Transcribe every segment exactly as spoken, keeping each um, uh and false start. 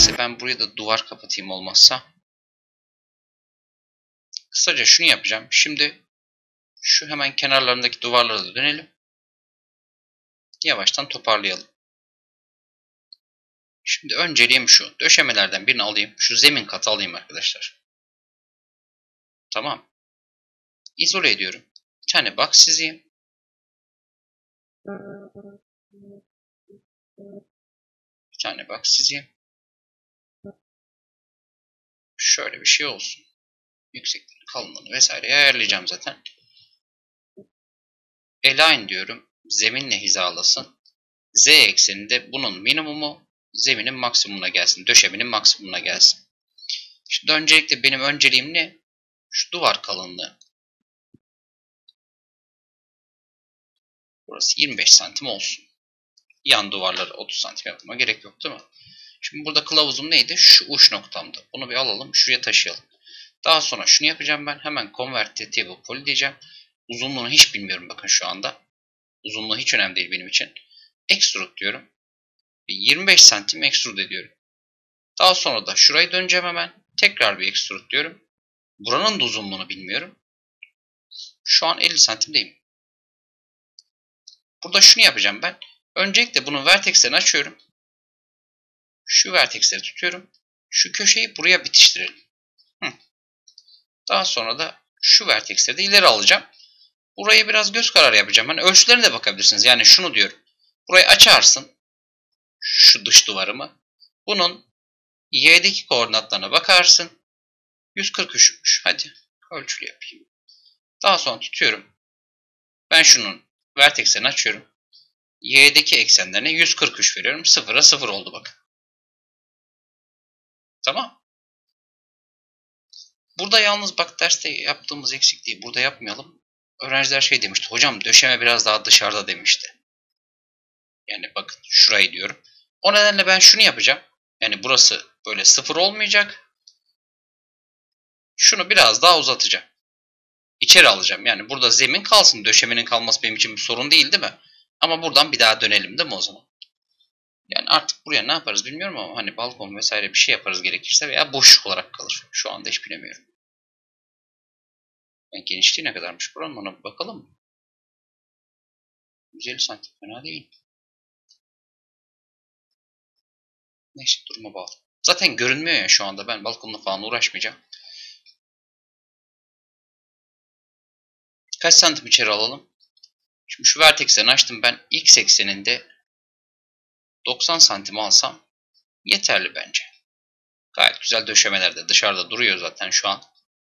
Neyse ben buraya da duvar kapatayım olmazsa. Kısaca şunu yapacağım. Şimdi şu hemen kenarlarındaki duvarlara da dönelim. Yavaştan toparlayalım. Şimdi önceliğim şu. Döşemelerden birini alayım. Şu zemin katı alayım arkadaşlar. Tamam. İzole ediyorum. Bir tane box çizeyim. Bir tane box çizeyim. Şöyle bir şey olsun. Yüksekliğini, kalınlığını vesaire ayarlayacağım zaten. Align diyorum. Zeminle hizalasın. Z ekseninde bunun minimumu zeminin maksimumuna gelsin. Döşemenin maksimumuna gelsin. Şimdi öncelikle benim önceliğim ne? Şu duvar kalınlığı. Burası yirmi beş santim olsun. Yan duvarları otuz santim yapmama gerek yok değil mi? Şimdi burada kılavuzum neydi? Şu uç noktamda. Bunu bir alalım. Şuraya taşıyalım. Daha sonra şunu yapacağım ben. Hemen Convert to Table Poly diyeceğim. Uzunluğunu hiç bilmiyorum bakın şu anda. Uzunluğu hiç önemli değil benim için. Extrude diyorum. yirmi beş santim extrude ediyorum. Daha sonra da şurayı döneceğim hemen. Tekrar bir extrude diyorum. Buranın da uzunluğunu bilmiyorum. Şu an elli santimdeyim. Burada şunu yapacağım ben. Öncelikle bunun vertexlerini açıyorum. Şu vertexleri tutuyorum. Şu köşeyi buraya bitiştirelim. Hı. Daha sonra da şu vertexleri de ileri alacağım. Burayı biraz göz kararı yapacağım. Hani ölçülerine de bakabilirsiniz. Yani şunu diyorum. Burayı açarsın. Şu dış duvarımı. Bunun y'deki koordinatlarına bakarsın. yüz kırk üçmüş. Hadi ölçülü yapayım. Daha sonra tutuyorum. Ben şunun vertexlerini açıyorum. Y'deki eksenlerine yüz kırk üç veriyorum. sıfıra sıfır oldu bakın. Tamam. Burada yalnız bak derste yaptığımız eksikliği burada yapmayalım. Öğrenciler şey demişti. Hocam döşeme biraz daha dışarıda demişti. Yani bakın şurayı diyorum. O nedenle ben şunu yapacağım. Yani burası böyle sıfır olmayacak. Şunu biraz daha uzatacağım. İçeri alacağım. Yani burada zemin kalsın. Döşemenin kalması benim için bir sorun değil değil mi? Ama buradan bir daha dönelim değil mi o zaman? Yani artık buraya ne yaparız bilmiyorum ama hani balkon vesaire bir şey yaparız gerekirse veya boşluk olarak kalır. Şu anda hiç bilemiyorum. Yani genişliği ne kadarmış buranın, ona bir bakalım mı? yüz elli santim fena değil. Neyse duruma bağlı. Zaten görünmüyor ya şu anda, ben balkonla falan uğraşmayacağım. Kaç santim içeri alalım? Şimdi şu vertexlerini açtım ben. X ekseninde doksan santim alsam yeterli bence. Gayet güzel döşemelerde dışarıda duruyor zaten şu an.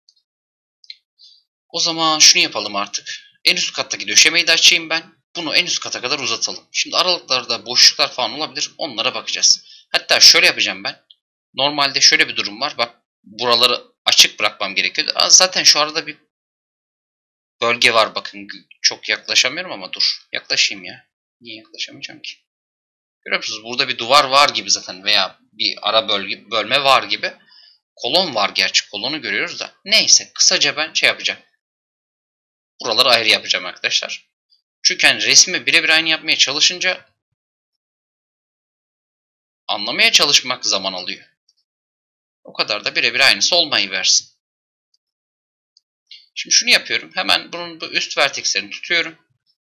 O zaman şunu yapalım artık. En üst kattaki döşemeyi de açayım ben. Bunu en üst kata kadar uzatalım. Şimdi aralıklarda boşluklar falan olabilir. Onlara bakacağız. Hatta şöyle yapacağım ben. Normalde şöyle bir durum var. Bak buraları açık bırakmam gerekiyor. Zaten şu arada bir bölge var bakın. Çok yaklaşamıyorum ama dur. Yaklaşayım ya. Niye yaklaşamayacağım ki? Görüyor musunuz? Burada bir duvar var gibi zaten veya bir ara bölge, bölme var gibi. Kolon var gerçi. Kolonu görüyoruz da. Neyse kısaca ben şey yapacağım. Buraları ayrı yapacağım arkadaşlar. Çünkü hani resmi birebir aynı yapmaya çalışınca anlamaya çalışmak zaman alıyor. O kadar da birebir aynısı olmayıversin. Şimdi şunu yapıyorum. Hemen bunun bu üst vertexlerini tutuyorum.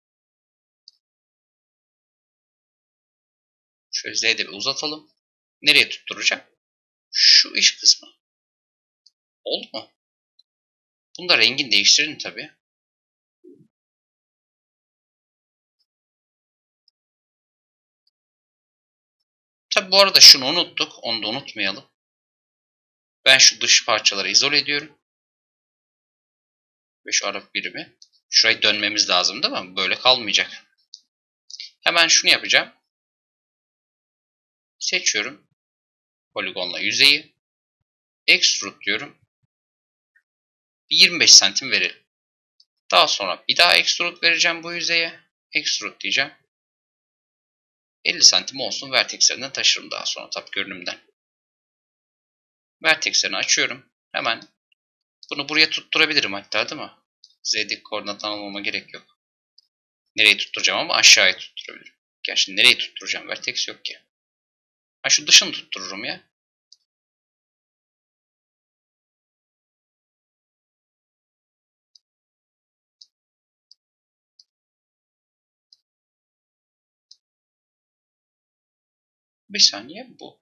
Şöyle Z'de bir uzatalım. Nereye tutturacağım? Şu iç kısmı. Oldu mu? Bunu da rengini değiştirelim tabii. Tabii bu arada şunu unuttuk. Onu da unutmayalım. Ben şu dış parçaları izole ediyorum. Ve şu ara birimi. Şurayı dönmemiz lazım değil mi? Böyle kalmayacak. Hemen şunu yapacağım. Seçiyorum. Poligonla yüzeyi. Extrude diyorum. yirmi beş santim verelim. Daha sonra bir daha extrude vereceğim bu yüzeye. Extrude diyeceğim. elli santim olsun. Vertexlerinden taşırım daha sonra tabii görünümden. Vertexlerini açıyorum. Hemen bunu buraya tutturabilirim hatta değil mi? Z'deki koordinattan almama gerek yok. Nereye tutturacağım ama aşağıya tutturabilirim. Gerçi nereye tutturacağım? Vertex yok ki. Ha şu dışını tuttururum ya. Bir saniye, bu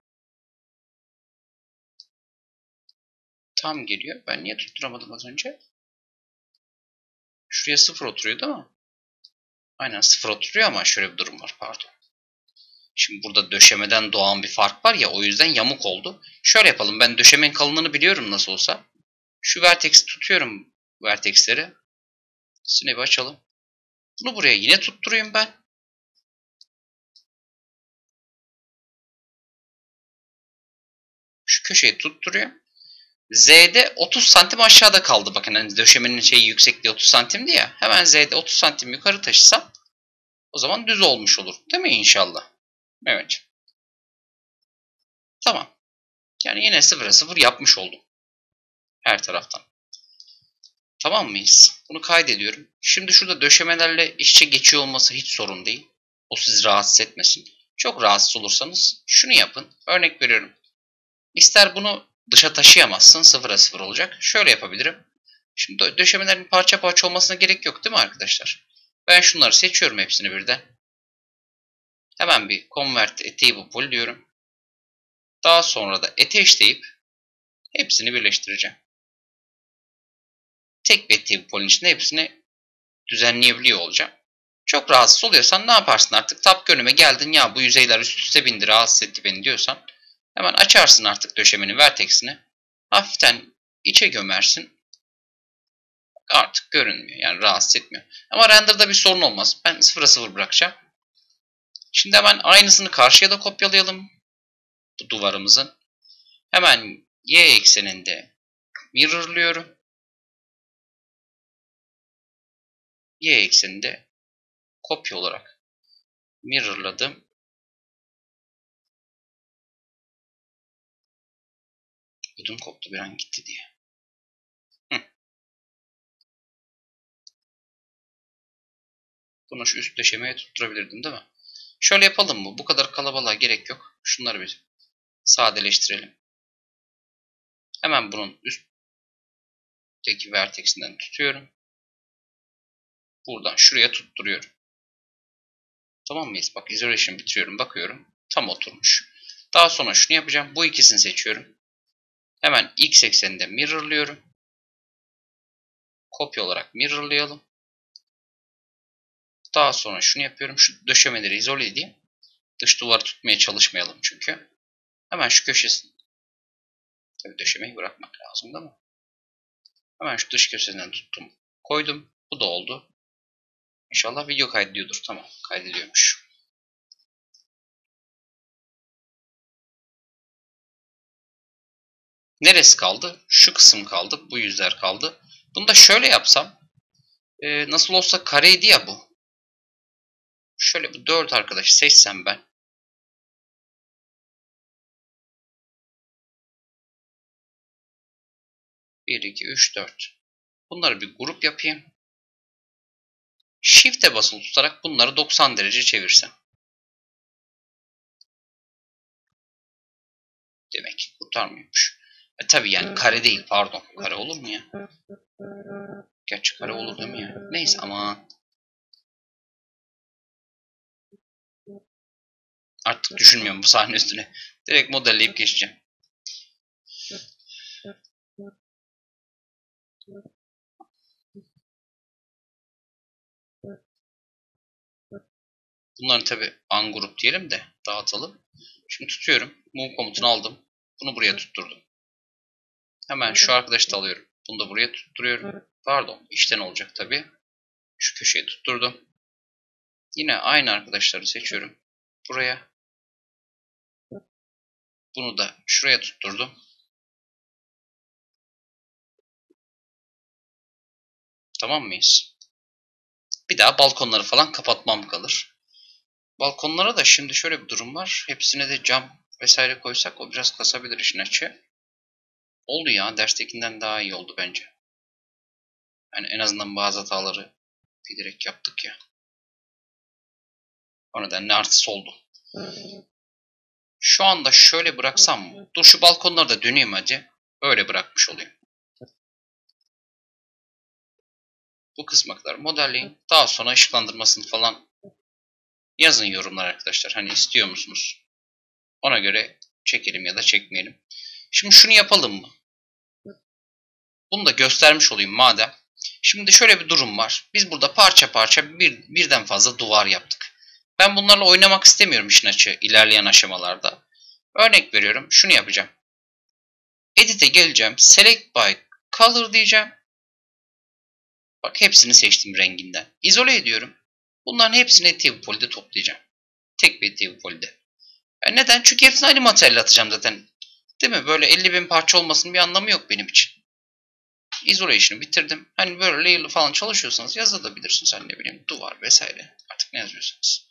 tam geliyor. Ben niye tutturamadım az önce? Şuraya sıfır oturuyor değil mi? Aynen sıfır oturuyor ama şöyle bir durum var, pardon. Şimdi burada döşemeden doğan bir fark var ya, o yüzden yamuk oldu. Şöyle yapalım, ben döşemenin kalınlığını biliyorum nasıl olsa. Şu vertex'i tutuyorum, vertex'leri. Snap'i açalım. Bunu buraya yine tutturayım ben. Şu köşeyi tutturuyorum. Z'de otuz santim aşağıda kaldı. Bakın hani döşemenin şeyi yüksekliği otuz santimdi ya. Hemen Z'de otuz santim yukarı taşısam o zaman düz olmuş olur. Değil mi inşallah? Evet. Tamam. Yani yine sıfıra sıfır yapmış oldum. Her taraftan. Tamam mıyız? Bunu kaydediyorum. Şimdi şurada döşemelerle iç içe geçiyor olması hiç sorun değil. O sizi rahatsız etmesin. Çok rahatsız olursanız şunu yapın. Örnek veriyorum. İster bunu dışa taşıyamazsın. Sıfıra sıfır olacak. Şöyle yapabilirim. Şimdi döşemelerin parça parça olmasına gerek yok değil mi arkadaşlar? Ben şunları seçiyorum hepsini birden. Hemen bir convert a table poly diyorum. Daha sonra da attach deyip hepsini birleştireceğim. Tek bir table poly'nin içinde hepsini düzenleyebiliyor olacağım. Çok rahatsız oluyorsan ne yaparsın artık? Tab önüme geldin ya bu yüzeyler üst üste bindi rahatsız etti beni diyorsan hemen açarsın artık döşemenin vertex'ini. Hafiften içe gömersin. Artık görünmüyor yani rahatsız etmiyor. Ama render'da bir sorun olmaz. Ben sıfıra sıfır bırakacağım. Şimdi hemen aynısını karşıya da kopyalayalım. Bu duvarımızın. Hemen y ekseninde mirrorlıyorum. Y ekseninde kopya olarak mirrorladım. Ödüm koptu bir an gitti diye. Hı. Bunu şu üst döşemeye tutturabilirdim değil mi? Şöyle yapalım mı? Bu kadar kalabalığa gerek yok. Şunları bir sadeleştirelim. Hemen bunun üstteki vertexinden tutuyorum. Buradan şuraya tutturuyorum. Tamam mıyız? Bak isolation bitiriyorum. Bakıyorum. Tam oturmuş. Daha sonra şunu yapacağım. Bu ikisini seçiyorum. Hemen x ekseninde mirrorlıyorum. Kopya olarak mirrorlayalım. Daha sonra şunu yapıyorum. Şu döşemeleri izole edeyim. Dış duvarı tutmaya çalışmayalım çünkü. Hemen şu köşesini. Tabii döşemeyi bırakmak lazım değil mi? Hemen şu dış köşesinden tuttum. Koydum. Bu da oldu. İnşallah video kaydediyordur. Tamam. Kaydediyormuş. Neresi kaldı? Şu kısım kaldı. Bu yüzler kaldı. Bunu da şöyle yapsam. E, nasıl olsa kareydi ya bu. Şöyle bu dört arkadaşı seçsem ben. bir, iki, üç, dört. Bunları bir grup yapayım. Shift'e basılı tutarak bunları doksan derece çevirsem. Demek ki kurtarmıyormuş. E tabi yani kare değil pardon. Kare olur mu ya? Gerçi kare olur değil mi ya? Neyse ama artık düşünmüyorum bu sahne üstüne. Direkt modelleyip geçeceğim. Bunları tabi ungroup diyelim de dağıtalım. Şimdi tutuyorum. Move komutunu aldım. Bunu buraya tutturdum. Hemen şu arkadaşı da alıyorum. Bunu da buraya tutturuyorum. Pardon işten olacak tabi. Şu köşeye tutturdum. Yine aynı arkadaşları seçiyorum. Buraya. Bunu da şuraya tutturdum. Tamam mıyız? Bir daha balkonları falan kapatmam kalır. Balkonlara da şimdi şöyle bir durum var. Hepsine de cam vesaire koysak o biraz kasabilir işin açı. Oldu ya. Derstekinden daha iyi oldu bence. Yani en azından bazı hataları bilerek yaptık ya. O nedenle artısı oldu. Şu anda şöyle bıraksam mı? Dur şu balkonları da döneyim hadi. Öyle bırakmış olayım. Bu kısma kadar modelleyin. Daha sonra ışıklandırmasını falan yazın yorumlar arkadaşlar. Hani istiyor musunuz? Ona göre çekelim ya da çekmeyelim. Şimdi şunu yapalım mı? Bunu da göstermiş olayım madem. Şimdi şöyle bir durum var. Biz burada parça parça bir, birden fazla duvar yaptık. Ben bunlarla oynamak istemiyorum işin açığı ilerleyen aşamalarda. Örnek veriyorum. Şunu yapacağım. Edit'e geleceğim. Select by Color diyeceğim. Bak hepsini seçtim renginden. İzole ediyorum. Bunların hepsini Active Poly'de toplayacağım. Tek bir Active Poly'de. Yani neden? Çünkü hepsini aynı materyal atacağım zaten. Değil mi? Böyle elli bin parça olmasının bir anlamı yok benim için. Isolation'ı bitirdim. Hani böyle layer'lı falan çalışıyorsanız yazabilirsiniz. Hani ne bileyim duvar vesaire. Artık ne yazıyorsanız.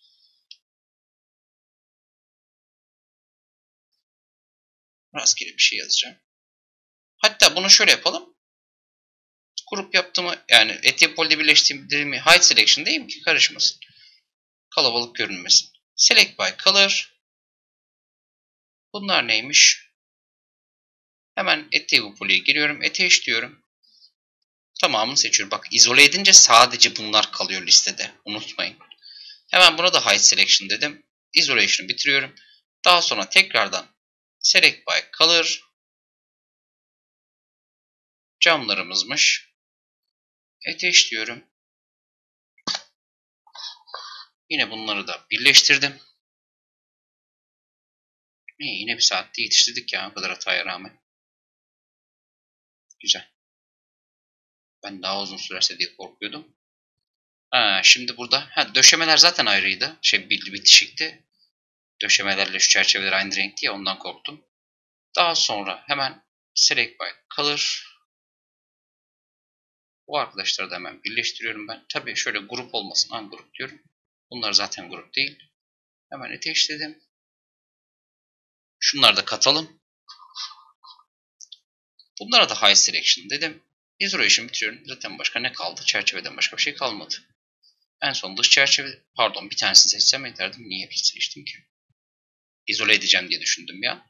Rastgele bir şey yazacağım. Hatta bunu şöyle yapalım. Grup yaptığımı yani Active Poly'de birleştirdiğimi Hide Selection diyeyim ki karışmasın. Kalabalık görünmesin. Select by Color. Bunlar neymiş? Hemen Active Poly'ye giriyorum. Attach diyorum. Tamamını seçiyorum. Bak izole edince sadece bunlar kalıyor listede. Unutmayın. Hemen buna da Hide Selection dedim. Isolation'ı bitiriyorum. Daha sonra tekrardan Select by Color. Camlarımızmış. Attach diyorum. Yine bunları da birleştirdim. İyi, yine bir saatte yetiştirdik ya o kadar hataya rağmen. Güzel. Ben daha uzun sürerse diye korkuyordum. Ha, şimdi burada ha, döşemeler zaten ayrıydı. Şey bitişikti. Döşemelerle şu çerçeveler aynı renkti ya ondan korktum. Daha sonra hemen Select by Color. Bu arkadaşları da hemen birleştiriyorum ben. Tabii şöyle grup olmasın. An grup diyorum. Bunlar zaten grup değil. Hemen ateşledim. Şunları da katalım. Bunlara da High Selection dedim. Isolation bitiriyorum. Zaten başka ne kaldı? Çerçeveden başka bir şey kalmadı. En son dış çerçeve, pardon bir tanesini seçsem yeterdim. Niye bir seçtim ki? İzole edeceğim diye düşündüm ya.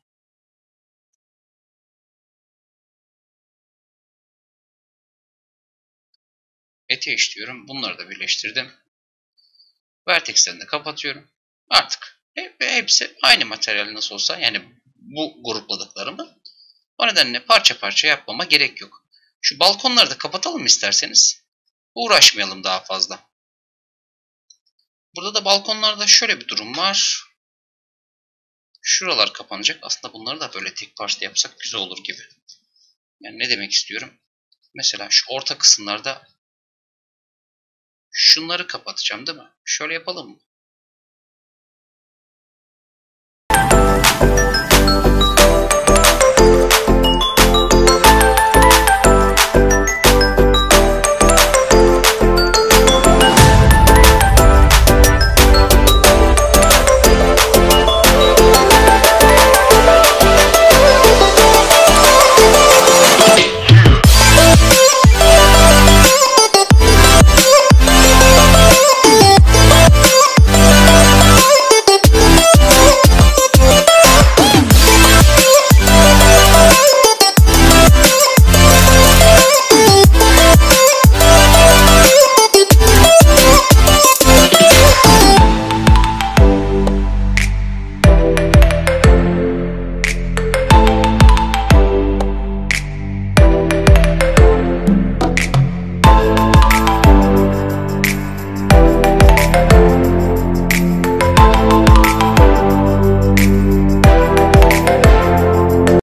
Attach diyorum. Bunları da birleştirdim. Vertex'lerini de kapatıyorum. Artık hepsi aynı materyal nasıl olsa yani bu grupladıklarımı. O nedenle parça parça yapmama gerek yok. Şu balkonları da kapatalım isterseniz. Uğraşmayalım daha fazla. Burada da balkonlarda şöyle bir durum var. Şuralar kapanacak. Aslında bunları da böyle tek parça yapsak güzel olur gibi. Yani ne demek istiyorum? Mesela şu orta kısımlarda şunları kapatacağım değil mi? Şöyle yapalım mı?